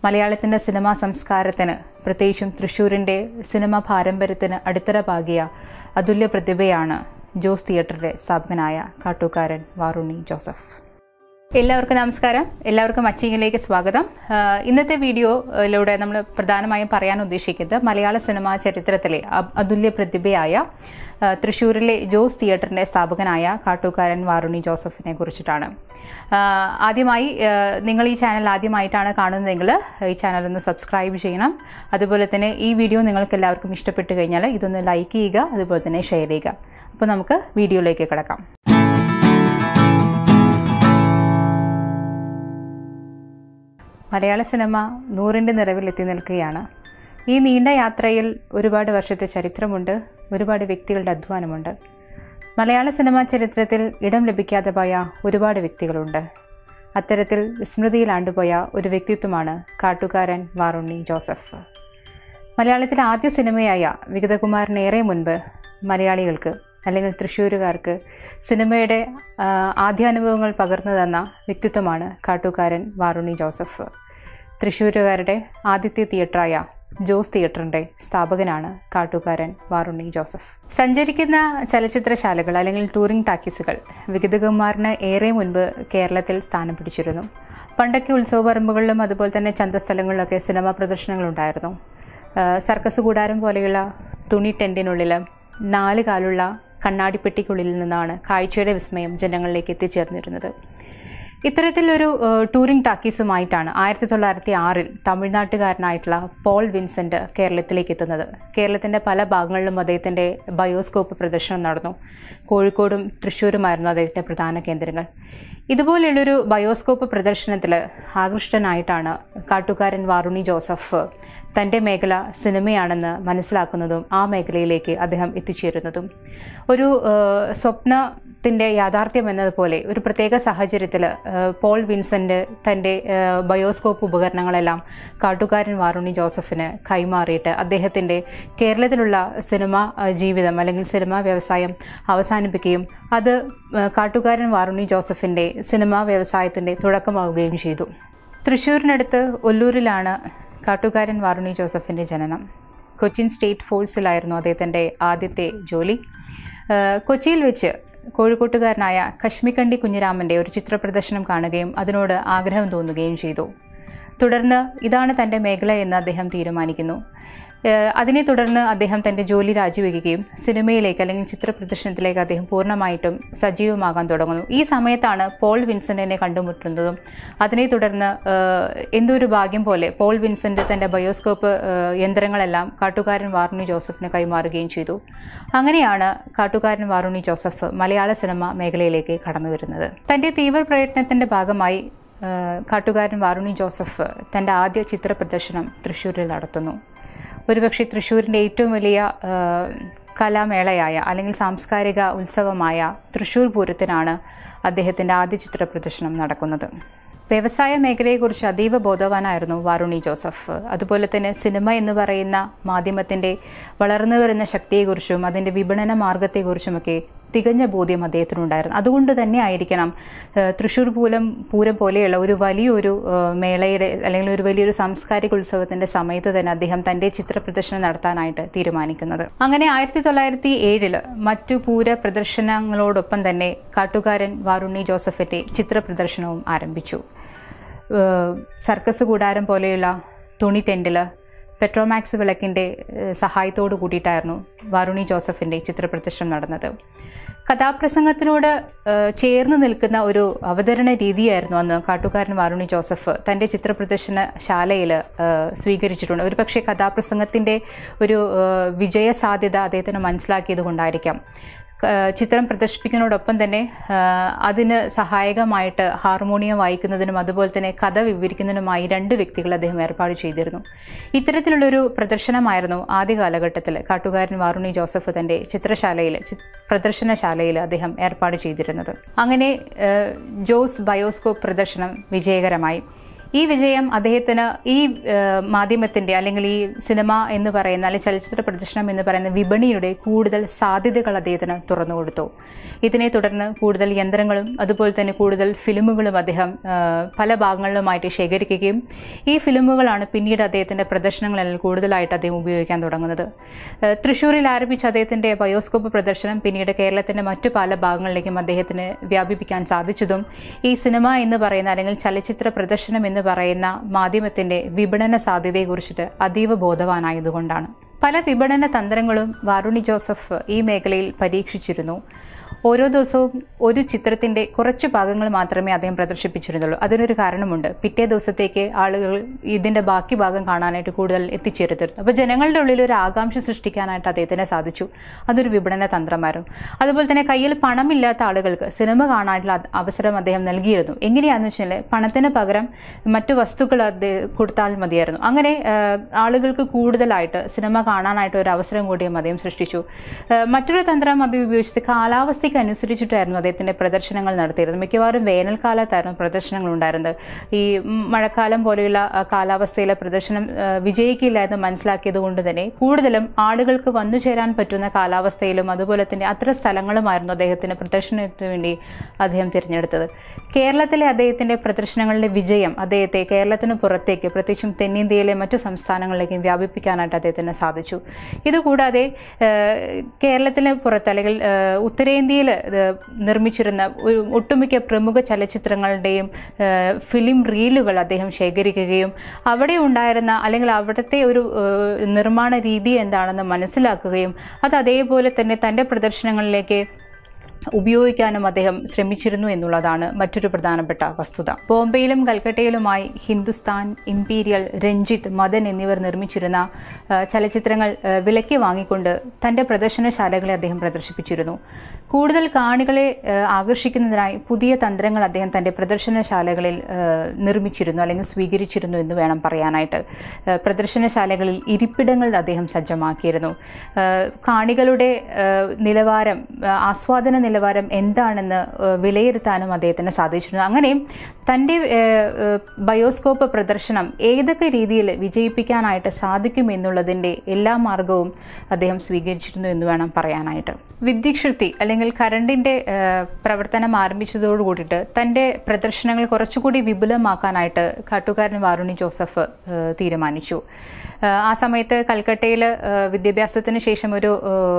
മലയാളത്തിൻ്റെ സിനിമാ സംസ്കാരത്തിന് പ്രത്യേകിച്ചും തൃശ്ശൂരിൻ്റെ സിനിമാ പാരമ്പര്യത്തിന് അടിത്തറ പാകിയ അതുല്യ പ്രതിഭയാണ് ജോസ് തിയേറ്ററിൻ്റെ സ്ഥാപകനായ കാട്ടൂക്കാരൻ വാറുണ്ണി ജോസഫ്. എല്ലാവർക്കും നമസ്കാരം. എല്ലാവർക്കും അച്ചിങ്ങിലേക്ക് സ്വാഗതം. ഇന്നത്തെ വീഡിയോയിലൂടെ നമ്മൾ പ്രധാനമായും പറയാൻ ഉദ്ദേശിക്കുന്നത് മലയാള സിനിമാ ചരിത്രത്തിലെ അതുല്യ പ്രതിഭയായ തൃശ്ശൂരിലെ ജോസ് തിയേറ്ററിൻ്റെ സ്ഥാപകനായ കാട്ടൂക്കാരൻ വാറുണ്ണി ജോസഫിനെ കുറിച്ചിട്ടാണ്. ആദ്യമായി നിങ്ങൾ ഈ ചാനൽ ആദ്യമായിട്ടാണ് കാണുന്നതെങ്കിൽ ഈ ചാനൽ ഒന്ന് സബ്സ്ക്രൈബ് ചെയ്യണം. അതുപോലെ തന്നെ ഈ വീഡിയോ നിങ്ങൾക്ക് എല്ലാവർക്കും ഇഷ്ടപ്പെട്ട് കഴിഞ്ഞാൽ ഇതൊന്ന് ലൈക്ക് ചെയ്യുക, അതുപോലെ തന്നെ ഷെയർ ചെയ്യുക. അപ്പോൾ നമുക്ക് വീഡിയോയിലേക്ക് കിടക്കാം. മലയാള സിനിമ 100ന്റെ നിറവിലെത്തി നിൽക്കുകയാണ്. ഈ നീണ്ട യാത്രയിൽ ഒരുപാട് വർഷത്തെ ചരിത്രമുണ്ട്, ഒരുപാട് വ്യക്തികളുടെ അധ്വാനമുണ്ട്. മലയാള സിനിമാ ചരിത്രത്തിൽ ഇടം ലഭിക്കാതെ പോയ ഒരുപാട് വ്യക്തികളുണ്ട്. അത്തരത്തിൽ വിസ്മൃതിയിലാണ്ടുപോയ ഒരു വ്യക്തിത്വമാണ് കാട്ടൂക്കാരൻ വാറുണ്ണി ജോസഫ്. മലയാളത്തിലെ ആദ്യ സിനിമയായ വിഗതകുമാരനേറെ മുൻപ് മലയാളികൾക്ക് അല്ലെങ്കിൽ തൃശ്ശൂരുകാർക്ക് സിനിമയുടെ ആദ്യാനുഭവങ്ങൾ പകർന്നു തന്ന വ്യക്തിത്വമാണ് കാട്ടൂക്കാരൻ വാറുണ്ണി ജോസഫ്. തൃശ്ശൂരുകാരുടെ ആദ്യത്തെ തിയേറ്ററായ ജോസ് തിയേറ്ററിൻ്റെ സ്ഥാപകനാണ് കാട്ടൂക്കാരൻ വാറുണ്ണി ജോസഫ്. സഞ്ചരിക്കുന്ന ചലച്ചിത്രശാലകൾ അല്ലെങ്കിൽ ടൂറിംഗ് ടാക്കീസുകൾ വിഗതകുമാറിന് ഏറെ മുൻപ് കേരളത്തിൽ സ്ഥാനം പിടിച്ചിരുന്നു. പണ്ടൊക്കെ ഉത്സവപറമ്പുകളിലും അതുപോലെ തന്നെ ചന്തസ്ഥലങ്ങളിലൊക്കെ സിനിമാ പ്രദർശനങ്ങളുണ്ടായിരുന്നു. സർക്കസ് കൂടാരം പോലെയുള്ള തുണി ടെൻറ്റിനുള്ളിൽ 4 കാലുള്ള കണ്ണാടിപ്പെട്ടിക്കുള്ളിൽ നിന്നാണ് കാഴ്ചയുടെ വിസ്മയം ജനങ്ങളിലേക്ക് എത്തിച്ചേർന്നിരുന്നത്. ഇത്തരത്തിലൊരു ടൂറിംഗ് ടാക്കീസുമായിട്ടാണ് 1906 തമിഴ്നാട്ടുകാരനായിട്ടുള്ള പോൾ വിൻസെൻ്റ് കേരളത്തിലേക്ക് എത്തുന്നത്. കേരളത്തിൻ്റെ പല ഭാഗങ്ങളിലും അദ്ദേഹത്തിൻ്റെ ബയോസ്കോപ്പ് പ്രദർശനം നടന്നു. കോഴിക്കോടും തൃശ്ശൂരുമായിരുന്നു അദ്ദേഹത്തിൻ്റെ പ്രധാന കേന്ദ്രങ്ങൾ. ഇതുപോലെയുള്ളൊരു ബയോസ്കോപ്പ് പ്രദർശനത്തിൽ ആകൃഷ്ടനായിട്ടാണ് കാട്ടൂക്കാരൻ വാറുണ്ണി ജോസഫ് തൻ്റെ മേഖല സിനിമയാണെന്ന് മനസ്സിലാക്കുന്നതും ആ മേഖലയിലേക്ക് അദ്ദേഹം എത്തിച്ചേരുന്നതും. ഒരു സ്വപ്നത്തിൻ്റെ യാഥാർത്ഥ്യം എന്നതുപോലെ ഒരു പ്രത്യേക സാഹചര്യത്തിൽ പോൾ വിൻസെൻ്റ് തൻ്റെ ബയോസ്കോപ്പ് ഉപകരണങ്ങളെല്ലാം കാട്ടൂക്കാരൻ വാറുണ്ണി ജോസഫിന് കൈമാറിയിട്ട് അദ്ദേഹത്തിൻ്റെ കേരളത്തിലുള്ള സിനിമാ ജീവിതം അല്ലെങ്കിൽ സിനിമാ വ്യവസായം അവസാനിപ്പിക്കുകയും അത് കാട്ടൂക്കാരൻ വാറുണ്ണി ജോസഫിൻ്റെ സിനിമാ വ്യവസായത്തിൻ്റെ തുടക്കമാവുകയും ചെയ്തു. തൃശ്ശൂരിനടുത്ത് ഒല്ലൂരിലാണ് കാട്ടൂക്കാരൻ വാറുണ്ണി ജോസഫിൻ്റെ ജനനം. കൊച്ചിൻ സ്റ്റേറ്റ് ഫോഴ്സിലായിരുന്നു അദ്ദേഹത്തിൻ്റെ ആദ്യത്തെ ജോലി. കൊച്ചിയിൽ വെച്ച് കോഴിക്കോട്ടുകാരനായ കശ്മിക്കണ്ടി കുഞ്ഞിരാമൻ്റെ ഒരു ചിത്രപ്രദർശനം കാണുകയും അതിനോട് ആഗ്രഹം തോന്നുകയും ചെയ്തു. തുടർന്ന് ഇതാണ് തൻ്റെ മേഖല എന്ന് അദ്ദേഹം തീരുമാനിക്കുന്നു. അതിനെ തുടർന്ന് അദ്ദേഹം തൻ്റെ ജോലി രാജിവെക്കുകയും സിനിമയിലേക്ക് അല്ലെങ്കിൽ ചിത്രപ്രദർശനത്തിലേക്ക് അദ്ദേഹം പൂർണ്ണമായിട്ടും സജീവമാകാൻ തുടങ്ങുന്നു. ഈ സമയത്താണ് പോൾ വിൻസെൻറ്റിനെ കണ്ടുമുട്ടുന്നതും. അതിനെ തുടർന്ന് എന്തൊരു ഭാഗ്യം പോലെ പോൾ വിൻസെൻ്റ് തൻ്റെ ബയോസ്കോപ്പ് യന്ത്രങ്ങളെല്ലാം കാട്ടൂക്കാരൻ വാറുണ്ണി ജോസഫിന് കൈമാറുകയും ചെയ്തു. അങ്ങനെയാണ് കാട്ടൂക്കാരൻ വാറുണ്ണി ജോസഫ് മലയാള സിനിമ മേഖലയിലേക്ക് കടന്നു വരുന്നത്. തൻ്റെ തീവ്ര പ്രയത്നത്തിൻ്റെ ഭാഗമായി കാട്ടൂക്കാരൻ വാറുണ്ണി ജോസഫ് തൻ്റെ ആദ്യ ചിത്രപ്രദർശനം തൃശ്ശൂരിൽ നടത്തുന്നു. ഒരുപക്ഷെ തൃശ്ശൂരിൻ്റെ ഏറ്റവും വലിയ കലാമേളയായ അല്ലെങ്കിൽ സാംസ്കാരിക ഉത്സവമായ തൃശ്ശൂർ പൂരത്തിനാണ് അദ്ദേഹത്തിൻ്റെ ആദ്യ ചിത്രപ്രദർശനം നടക്കുന്നത്. വ്യവസായ മേഖലയെക്കുറിച്ച് അതീവ ബോധവാനായിരുന്നു വാറുണ്ണി ജോസഫ്. അതുപോലെ തന്നെ സിനിമ എന്ന് പറയുന്ന മാധ്യമത്തിൻ്റെ വളർന്നു വരുന്ന ശക്തിയെക്കുറിച്ചും അതിൻ്റെ വിപണന മാർഗത്തെക്കുറിച്ചുമൊക്കെ തികഞ്ഞ ബോധ്യം അദ്ദേഹത്തിനുണ്ടായിരുന്നു. അതുകൊണ്ട് തന്നെ ആയിരിക്കണം തൃശ്ശൂർ പൂരം പോലെയുള്ള ഒരു വലിയൊരു മേളയുടെ അല്ലെങ്കിൽ ഒരു വലിയൊരു സാംസ്കാരിക ഉത്സവത്തിൻ്റെ സമയത്ത് തന്നെ അദ്ദേഹം തൻ്റെ ചിത്രപ്രദർശനം നടത്താനായിട്ട് തീരുമാനിക്കുന്നത്. അങ്ങനെ 1907 മറ്റു പൂര പ്രദർശനങ്ങളോടൊപ്പം തന്നെ കാട്ടൂക്കാരൻ വാറുണ്ണി ജോസഫിൻ്റെ ചിത്രപ്രദർശനവും ആരംഭിച്ചു. സർക്കസ് കൂടാരം പോലെയുള്ള തുണി ടെൻറ്റിൽ പെട്രോമാക്സ് വിളക്കിൻ്റെ സഹായത്തോടു കൂടിയിട്ടായിരുന്നു വാറുണ്ണി ജോസഫിൻ്റെ ചിത്രപ്രദർശനം നടന്നത്. കഥാപ്രസംഗത്തിനോട് ചേർന്ന് നിൽക്കുന്ന ഒരു അവതരണ രീതിയായിരുന്നു അന്ന് കാട്ടൂക്കാരൻ വാറുണ്ണി ജോസഫ് തൻ്റെ ചിത്രപ്രദർശന ശാലയിൽ സ്വീകരിച്ചിട്ടുണ്ട്. ഒരു പക്ഷേ കഥാപ്രസംഗത്തിൻ്റെ ഒരു വിജയ സാധ്യത അദ്ദേഹത്തിന് മനസ്സിലാക്കിയത് കൊണ്ടായിരിക്കാം ചിത്രം പ്രദർശിപ്പിക്കുന്നതോടൊപ്പം തന്നെ അതിന് സഹായകമായിട്ട് ഹാർമോണിയം വായിക്കുന്നതിനും അതുപോലെ തന്നെ കഥ വിവരിക്കുന്നതിനുമായി 2 വ്യക്തികൾ അദ്ദേഹം ഏർപ്പാട് ചെയ്തിരുന്നു. ഇത്തരത്തിലുള്ളൊരു പ്രദർശനമായിരുന്നു ആദ്യ കാലഘട്ടത്തിൽ കാട്ടൂക്കാരൻ വാറുണ്ണി ജോസഫ് തൻ്റെ പ്രദർശനശാലയിൽ അദ്ദേഹം ഏർപ്പാട് ചെയ്തിരുന്നത്. അങ്ങനെ ജോസ് ബയോസ്കോപ്പ് പ്രദർശനം വിജയകരമായി. ഈ വിജയം അദ്ദേഹത്തിന് ഈ മാധ്യമത്തിൻ്റെ അല്ലെങ്കിൽ ഈ സിനിമ എന്ന് പറയുന്ന അല്ലെങ്കിൽ ചലച്ചിത്ര പ്രദർശനം എന്ന് പറയുന്ന വിപണിയുടെ കൂടുതൽ സാധ്യതകൾ അദ്ദേഹത്തിന് തുറന്നു കൊടുത്തു. ഇതിനെ തുടർന്ന് കൂടുതൽ യന്ത്രങ്ങളും അതുപോലെ തന്നെ കൂടുതൽ ഫിലിമുകളും അദ്ദേഹം പല ഭാഗങ്ങളിലുമായിട്ട് ശേഖരിക്കുകയും ഈ ഫിലിമുകളാണ് പിന്നീട് അദ്ദേഹത്തിൻ്റെ പ്രദർശനങ്ങളിൽ കൂടുതലായിട്ട് അദ്ദേഹം ഉപയോഗിക്കാൻ തുടങ്ങുന്നത്. തൃശ്ശൂരിൽ ആരംഭിച്ച അദ്ദേഹത്തിൻ്റെ ബയോസ്കോപ്പ് പ്രദർശനം പിന്നീട് കേരളത്തിൻ്റെ മറ്റു പല ഭാഗങ്ങളിലേക്കും അദ്ദേഹത്തിന് വ്യാപിപ്പിക്കാൻ സാധിച്ചതും ഈ സിനിമ എന്ന് പറയുന്ന അല്ലെങ്കിൽ ചലച്ചിത്ര പ്രദർശനം എന്ന് പറയുന്ന മാധ്യമത്തിൻ്റെ വിപണന സാധ്യതയെക്കുറിച്ചിട്ട് അതീവ ബോധവാനായതുകൊണ്ടാണ്. പല വിപണന തന്ത്രങ്ങളും വാരുണ്ണി ജോസഫ് ഈ മേഖലയിൽ പരീക്ഷിച്ചിരുന്നു. ഓരോ ദിവസവും ഒരു ചിത്രത്തിൻ്റെ കുറച്ച് ഭാഗങ്ങൾ മാത്രമേ അദ്ദേഹം പ്രദർശിപ്പിച്ചിരുന്നുള്ളൂ. അതിനൊരു കാരണമുണ്ട്. പിറ്റേ ദിവസത്തേക്ക് ആളുകൾ ഇതിൻ്റെ ബാക്കി ഭാഗം കാണാനായിട്ട് കൂടുതൽ എത്തിച്ചേരുന്നു. അപ്പോൾ ജനങ്ങളുടെ ഉള്ളിൽ ഒരു ആകാംക്ഷ സൃഷ്ടിക്കാനായിട്ട് അദ്ദേഹത്തിന് സാധിച്ചു. അതൊരു വിപണന തന്ത്രമായിരുന്നു. അതുപോലെ തന്നെ കയ്യിൽ പണമില്ലാത്ത ആളുകൾക്ക് സിനിമ കാണാനുള്ള അവസരം അദ്ദേഹം നൽകിയിരുന്നു. എങ്ങനെയാണെന്ന് വെച്ചാൽ പണത്തിന് പകരം മറ്റു വസ്തുക്കൾ കൊടുത്താൽ മതിയായിരുന്നു. അങ്ങനെ ആളുകൾക്ക് കൂടുതലായിട്ട് സിനിമ കാണാനായിട്ട് ഒരു അവസരം കൂടിയും അദ്ദേഹം സൃഷ്ടിച്ചു. മറ്റൊരു തന്ത്രം അദ്ദേഹം ഉപയോഗിച്ചത് കാലാവസ്ഥയ്ക്ക് അനുസരിച്ചിട്ടായിരുന്നു അദ്ദേഹത്തിൻ്റെ പ്രദർശനങ്ങൾ നടത്തിയിരുന്നത്. മിക്കവാറും വേനൽക്കാലത്തായിരുന്നു പ്രദർശനങ്ങൾ ഉണ്ടായിരുന്നത്. ഈ മഴക്കാലം പോലെയുള്ള കാലാവസ്ഥയിലെ പ്രദർശനം വിജയിക്കില്ല എന്ന് മനസ്സിലാക്കിയത് കൊണ്ട് തന്നെ കൂടുതലും ആളുകൾക്ക് വന്നു ചേരാൻ പറ്റുന്ന കാലാവസ്ഥയിലും അതുപോലെ തന്നെ അത്തരം സ്ഥലങ്ങളുമായിരുന്നു അദ്ദേഹത്തിൻ്റെ പ്രദർശനത്തിന് വേണ്ടി അദ്ദേഹം തിരഞ്ഞെടുത്തത്. കേരളത്തിലെ അദ്ദേഹത്തിൻ്റെ പ്രദർശനങ്ങളുടെ വിജയം അദ്ദേഹത്തെ കേരളത്തിന് പുറത്തേക്ക് പ്രത്യേകിച്ചും തെന്നിന്ത്യയിലെ മറ്റു സംസ്ഥാനങ്ങളിലേക്കും വ്യാപിപ്പിക്കാനായിട്ട് അദ്ദേഹത്തിന് സാധിച്ചു. ഇതുകൂടാതെ കേരളത്തിന് പുറത്ത് അല്ലെങ്കിൽ ഉത്തരേന്ത്യയിൽ നിർമ്മിച്ചിരുന്ന ഒട്ടുമിക്ക പ്രമുഖ ചലച്ചിത്രങ്ങളുടെയും ഫിലിം റീലുകൾ അദ്ദേഹം ശേഖരിക്കുകയും അവിടെ ഉണ്ടായിരുന്ന അല്ലെങ്കിൽ അവിടുത്തെ ഒരു നിർമ്മാണ രീതി എന്താണെന്ന് മനസ്സിലാക്കുകയും അത് അതേപോലെ തന്നെ തൻ്റെ പ്രദർശനങ്ങളിലേക്ക് ഉപയോഗിക്കാനും അദ്ദേഹം ശ്രമിച്ചിരുന്നു എന്നുള്ളതാണ് മറ്റൊരു പ്രധാനപ്പെട്ട വസ്തുത. ബോംബെയിലും കൽക്കട്ടയിലുമായി ഹിന്ദുസ്ഥാൻ, ഇംപീരിയൽ, രഞ്ജിത്ത്, മദൻ എന്നിവർ നിർമ്മിച്ചിരുന്ന ചലച്ചിത്രങ്ങൾ വിലയ്ക്ക് വാങ്ങിക്കൊണ്ട് തൻ്റെ പ്രദർശനശാലകളെ അദ്ദേഹം പ്രദർശിപ്പിച്ചിരുന്നു. കൂടുതൽ കാണികളെ ആകർഷിക്കുന്നതിനായി പുതിയ തന്ത്രങ്ങൾ അദ്ദേഹം തൻ്റെ പ്രദർശനശാലകളിൽ നിർമ്മിച്ചിരുന്നു അല്ലെങ്കിൽ സ്വീകരിച്ചിരുന്നു എന്ന് വേണം പറയാനായിട്ട്. പ്രദർശനശാലകളിൽ ഇരിപ്പിടങ്ങൾ അദ്ദേഹം സജ്ജമാക്കിയിരുന്നു. കാണികളുടെ നിലവാരം, ആസ്വാദന നിലവാരം എന്താണെന്ന് വിലയിരുത്താനും അദ്ദേഹത്തിന് സാധിച്ചിരുന്നു. അങ്ങനെ തൻ്റെ ബയോസ്കോപ്പ് പ്രദർശനം ഏതൊക്കെ രീതിയിൽ വിജയിപ്പിക്കാനായിട്ട് സാധിക്കും എന്നുള്ളതിൻ്റെ എല്ലാ മാർഗവും അദ്ദേഹം സ്വീകരിച്ചിരുന്നു എന്ന് വേണം പറയാനായിട്ട്. വിദ്യുച്ഛക്തി അല്ലെങ്കിൽ കറണ്ടിൻ്റെ പ്രവർത്തനം ആരംഭിച്ചതോടുകൂടിയിട്ട് തൻ്റെ പ്രദർശനങ്ങൾ കുറച്ചുകൂടി വിപുലമാക്കാനായിട്ട് കാട്ടുകാരൻ വാരുണ്ണി ജോസഫ് തീരുമാനിച്ചു. ആ സമയത്ത് കൽക്കട്ടയിൽ വിദ്യാഭ്യാസത്തിന് ശേഷം ഒരു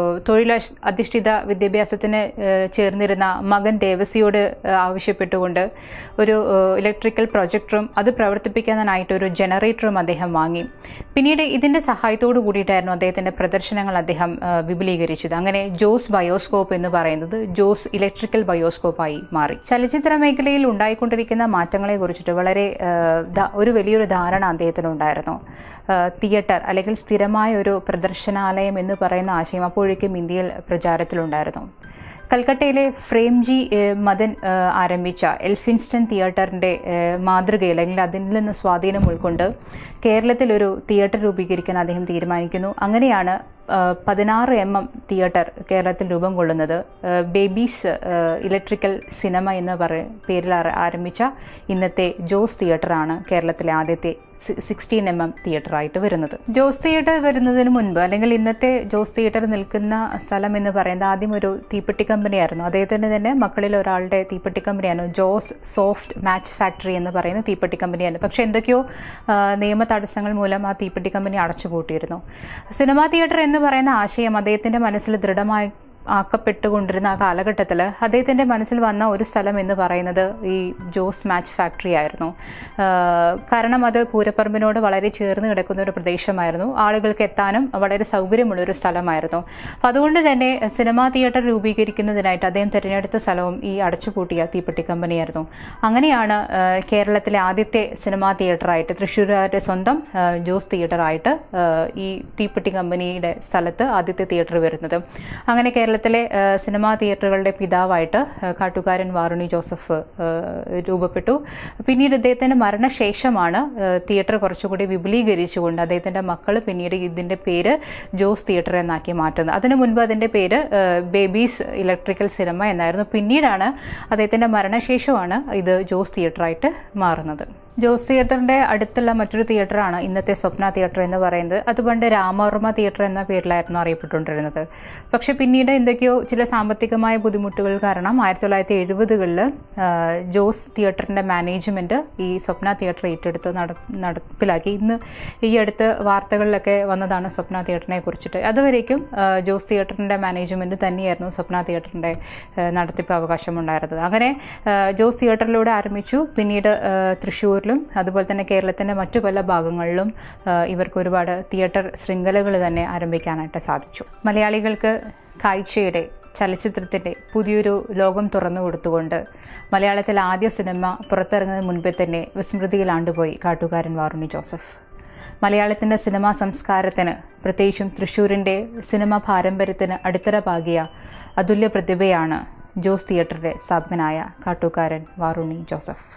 തൊഴിലധിഷ്ഠിത വിദ്യാഭ്യാസത്തിന് ചേർന്നിരുന്ന മകൻ ദേവസിയോട് ആവശ്യപ്പെട്ടുകൊണ്ട് ഒരു ഇലക്ട്രിക്കൽ പ്രൊജക്ടറും അത് പ്രവർത്തിപ്പിക്കാനായിട്ട് ഒരു ജനറേറ്ററും അദ്ദേഹം വാങ്ങി. പിന്നീട് ഇതിൻ്റെ സഹായത്തോടു കൂടിയിട്ടായിരുന്നു അദ്ദേഹത്തിൻ്റെ പ്രദർശനങ്ങൾ അദ്ദേഹം വിപുലീകരിച്ചത്. അങ്ങനെ ജോസ് ബയോസ്കോപ്പ് എന്ന് പറയുന്നത് ജോസ് ഇലക്ട്രിക്കൽ ബയോസ്കോപ്പായി മാറി. ചലച്ചിത്ര മേഖലയിൽ ഉണ്ടായിക്കൊണ്ടിരിക്കുന്ന മാറ്റങ്ങളെ കുറിച്ചിട്ട് വളരെ ഒരു വലിയൊരു ധാരണ അദ്ദേഹത്തിനുണ്ടായിരുന്നു. തിയേറ്റർ അല്ലെങ്കിൽ സ്ഥിരമായ ഒരു പ്രദർശനാലയം എന്ന് പറയുന്ന ആശയം അപ്പോഴേക്കും ഇന്ത്യയിൽ പ്രചാരത്തിലുണ്ടായിരുന്നു. കൽക്കട്ടയിലെ ഫ്രെയിംജി മദൻ ആരംഭിച്ച എൽഫിൻസ്റ്റൺ തിയേറ്ററിൻ്റെ മാതൃകയിൽ അല്ലെങ്കിൽ അതിൽ നിന്ന് സ്വാധീനം ഉൾക്കൊണ്ട് കേരളത്തിലൊരു തിയേറ്റർ രൂപീകരിക്കാൻ അദ്ദേഹം തീരുമാനിക്കുന്നു. അങ്ങനെയാണ് 16 mm തിയേറ്റർ കേരളത്തിൽ രൂപം കൊള്ളുന്നത്. ബേബീസ് ഇലക്ട്രിക്കൽ സിനിമ എന്ന പേരിൽ ആരംഭിച്ച ഇന്നത്തെ ജോസ് തിയേറ്ററാണ് കേരളത്തിലെ ആദ്യത്തെ 16 mm തിയേറ്ററായിട്ട് വരുന്നത്. ജോസ് തിയേറ്റർ വരുന്നതിന് മുൻപ് അല്ലെങ്കിൽ ഇന്നത്തെ ജോസ് തിയേറ്റർ നിൽക്കുന്ന സ്ഥലം എന്ന് പറയുന്നത് ആദ്യം ഒരു തീപ്പെട്ടി കമ്പനിയായിരുന്നു. അദ്ദേഹത്തിൻ്റെ തന്നെ മക്കളിൽ ഒരാളുടെ തീപ്പെട്ടി കമ്പനിയാണ് ജോസ് സോഫ്റ്റ് മാച്ച് ഫാക്ടറി എന്ന് പറയുന്ന തീപ്പെട്ടി കമ്പനിയാണ്. പക്ഷെ എന്തൊക്കെയോ നിയമ തടസ്സങ്ങൾ മൂലം ആ തീപ്പെട്ടി കമ്പനി അടച്ചുപൂട്ടിയിരുന്നു. സിനിമാ തിയേറ്റർ എന്ന് പറയുന്ന ആശയം അദ്ദേഹത്തിൻ്റെ മനസ്സിൽ ദൃഢമായി ആക്കപ്പെട്ടുകൊണ്ടിരുന്ന ആ കാലഘട്ടത്തിൽ അദ്ദേഹത്തിൻ്റെ മനസ്സിൽ വന്ന ഒരു സ്ഥലം എന്ന് പറയുന്നത് ഈ ജോസ് മാച്ച് ഫാക്ടറി ആയിരുന്നു. കാരണം അത് പൂരപ്പറമ്പിനോട് വളരെ ചേർന്ന് കിടക്കുന്ന ഒരു പ്രദേശമായിരുന്നു. ആളുകൾക്ക് എത്താനും വളരെ സൗകര്യമുള്ളൊരു സ്ഥലമായിരുന്നു. അപ്പം അതുകൊണ്ട് തന്നെ സിനിമാ തിയേറ്റർ രൂപീകരിക്കുന്നതിനായിട്ട് അദ്ദേഹം തിരഞ്ഞെടുത്ത സ്ഥലവും ഈ അടച്ചുപൂട്ടിയ തീപ്പെട്ടി കമ്പനിയായിരുന്നു. അങ്ങനെയാണ് കേരളത്തിലെ ആദ്യത്തെ സിനിമാ തിയേറ്ററായിട്ട് തൃശ്ശൂരുകാരുടെ സ്വന്തം ജോസ് തിയേറ്ററായിട്ട് ഈ തീപ്പെട്ടി കമ്പനിയുടെ സ്ഥലത്ത് ആദ്യത്തെ തിയേറ്റർ വരുന്നത്. അങ്ങനെ കേരളത്തിലെ സിനിമാ തിയേറ്ററുകളുടെ പിതാവായിട്ട് കാട്ടുകാരൻ വാരുണ്ണി ജോസഫ് രൂപപ്പെട്ടു. പിന്നീട് അദ്ദേഹത്തിൻ്റെ മരണശേഷമാണ് തിയേറ്റർ കുറച്ചുകൂടി വിപുലീകരിച്ചുകൊണ്ട് അദ്ദേഹത്തിൻ്റെ മക്കൾ പിന്നീട് ഇതിൻ്റെ പേര് ജോസ് തിയേറ്റർ എന്നാക്കി മാറ്റുന്നത്. അതിനു മുൻപ് അതിൻ്റെ പേര് ബേബീസ് ഇലക്ട്രിക്കൽ സിനിമ എന്നായിരുന്നു. പിന്നീടാണ് അദ്ദേഹത്തിൻ്റെ മരണശേഷമാണ് ഇത് ജോസ് തിയേറ്ററായിട്ട് മാറുന്നത്. ജോസ് തിയേറ്ററിൻ്റെ അടുത്തുള്ള മറ്റൊരു തിയേറ്ററാണ് ഇന്നത്തെ സ്വപ്ന തിയേറ്റർ എന്ന് പറയുന്നത്. അത് പണ്ട് രാമവർമ്മ തിയേറ്റർ എന്ന പേരിലായിരുന്നു അറിയപ്പെട്ടുകൊണ്ടിരുന്നത്. പക്ഷെ പിന്നീട് എന്തൊക്കെയോ ചില സാമ്പത്തികമായ ബുദ്ധിമുട്ടുകൾ കാരണം 1970കളിൽ ജോസ് തിയേറ്ററിൻ്റെ മാനേജ്മെൻറ്റ് ഈ സ്വപ്ന തിയേറ്റർ ഏറ്റെടുത്ത് നടപ്പിലാക്കി. ഇന്ന് ഈ അടുത്ത് വാർത്തകളിലൊക്കെ വന്നതാണ് സ്വപ്ന തിയേറ്ററിനെ കുറിച്ചിട്ട്. അതുവരേക്കും ജോസ് തിയേറ്ററിൻ്റെ മാനേജ്മെൻറ്റ് തന്നെയായിരുന്നു സ്വപ്ന തിയേറ്ററിൻ്റെ നടത്തിപ്പ് അവകാശമുണ്ടായിരുന്നത്. അങ്ങനെ ജോസ് തിയേറ്ററിലൂടെ ആരംഭിച്ചു. പിന്നീട് തൃശ്ശൂരിലും അതുപോലെ തന്നെ കേരളത്തിൻ്റെ മറ്റു പല ഭാഗങ്ങളിലും ഇവർക്ക് ഒരുപാട് തിയേറ്റർ ശൃംഖലകൾ തന്നെ ആരംഭിക്കാനായിട്ട് സാധിച്ചു. മലയാളികൾക്ക് കാഴ്ചയുടെ ചലച്ചിത്രത്തിൻ്റെ പുതിയൊരു ലോകം തുറന്നു കൊടുത്തുകൊണ്ട് മലയാളത്തിലെ ആദ്യ സിനിമ പുറത്തിറങ്ങുന്നതിന് മുൻപേ തന്നെ വിസ്മൃതിയിലാണ്ടുപോയി കാട്ടുകാരൻ വാറുണ്ണി ജോസഫ്. മലയാളത്തിൻ്റെ സിനിമാ സംസ്കാരത്തിന്, പ്രത്യേകിച്ചും തൃശ്ശൂരിൻ്റെ സിനിമാ പാരമ്പര്യത്തിന് അടിത്തറ പാകിയ അതുല്യ പ്രതിഭയാണ് ജോസ് തിയേറ്ററിൻ്റെ സ്ഥാപകനായ കാട്ടുകാരൻ വാറുണ്ണി ജോസഫ്.